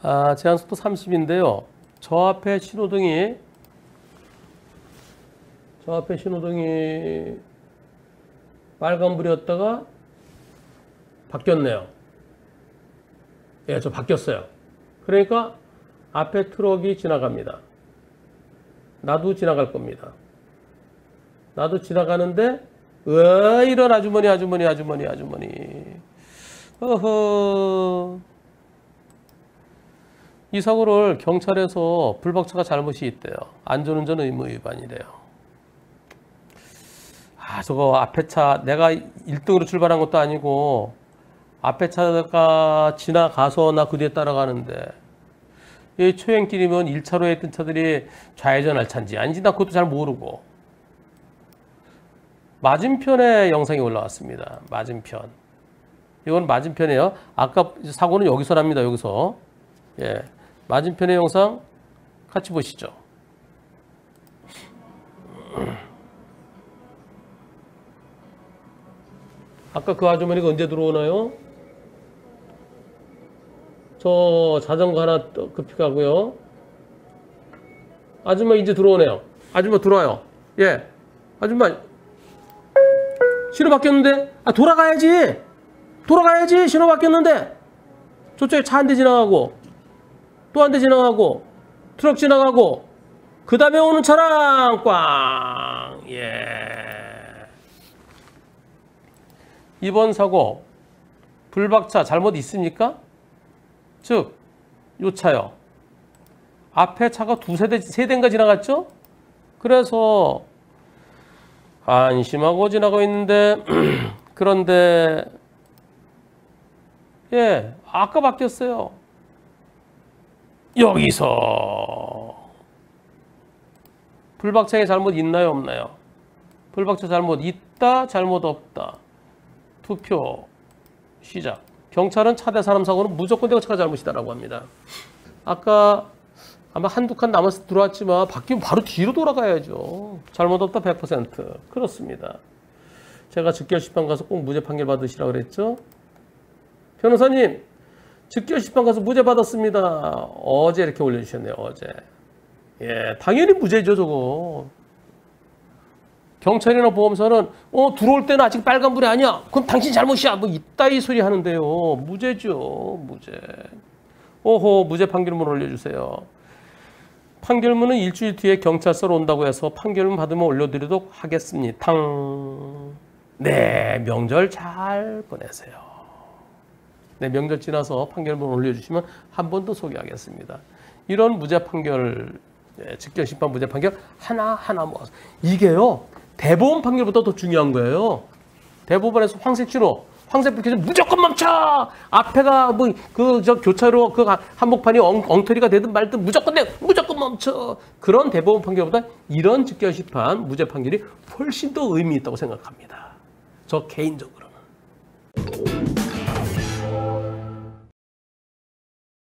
제한속도 30인데요. 저 앞에 신호등이 빨간불이었다가 바뀌었네요. 예, 저 바뀌었어요. 그러니까 앞에 트럭이 지나갑니다. 나도 지나갈 겁니다. 나도 지나가는데 이런 아주머니. 어허. 이 사고를 경찰에서 불박차가 잘못이 있대요. 안전운전 의무 위반이래요. 저거 앞에 차 내가 1등으로 출발한 것도 아니고 앞에 차가 지나가서 나 그 뒤에 따라가는데 이 초행길이면 1차로에 있던 차들이 좌회전할 차인지 아닌지 나 그것도 잘 모르고 맞은편에 영상이 올라왔습니다. 맞은편. 이건 맞은편이에요. 아까 사고는 여기서 납니다. 여기서. 예. 맞은편의 영상 같이 보시죠. 아까 그 아주머니가 언제 들어오나요? 저 자전거 하나 급히 가고요. 아줌마 이제 들어오네요. 아줌마 들어와요. 예. 아줌마 신호 바뀌었는데? 돌아가야지. 신호 바뀌었는데. 저쪽에 차 한 대 지나가고 또 한 대 지나가고 트럭 지나가고 그 다음에 오는 차랑 꽝. 예. 이번 사고 불박차 잘못 있습니까? 즉, 요 차요. 앞에 차가 세 대인가 지나갔죠? 그래서 안심하고 지나고 있는데 그런데 예, 아까 바뀌었어요. 여기서 불박차에 잘못 있나요, 없나요? 불박차 잘못 있다, 잘못 없다. 투표 시작. 경찰은 차 대 사람 사고는 무조건 차가 잘못이다라고 합니다. 아까 아마 한두 칸 남아서 들어왔지만 바뀌면 바로 뒤로 돌아가야죠. 잘못 없다 100%. 그렇습니다. 제가 즉결심판 가서 꼭 무죄 판결 받으시라고 그랬죠. 변호사님, 즉결심판 가서 무죄 받았습니다. 어제 이렇게 올려주셨네요. 어제. 예, 당연히 무죄죠 저거. 경찰이나 보험사는 들어올 때는 아직 빨간불이 아니야. 그럼 당신 잘못이야. 뭐 이따위 소리 하는데요. 무죄죠. 무죄. 무죄 판결문 올려주세요. 판결문은 일주일 뒤에 경찰서로 온다고 해서 판결문 받으면 올려드리도록 하겠습니다. 네, 명절 잘 보내세요. 네, 명절 지나서 판결문 올려주시면 한 번 더 소개하겠습니다. 이런 무죄 판결, 직결심판 무죄 판결 하나하나 모아서. 이게요, 대법원 판결보다 더 중요한 거예요. 대법원에서 황색 신호, 황색불 켜지면 무조건 멈춰! 앞에가 교차로 한복판이 엉터리가 되든 말든 무조건 멈춰! 그런 대법원 판결보다 이런 직결심판 무죄 판결이 훨씬 더 의미 있다고 생각합니다. 저 개인적으로는.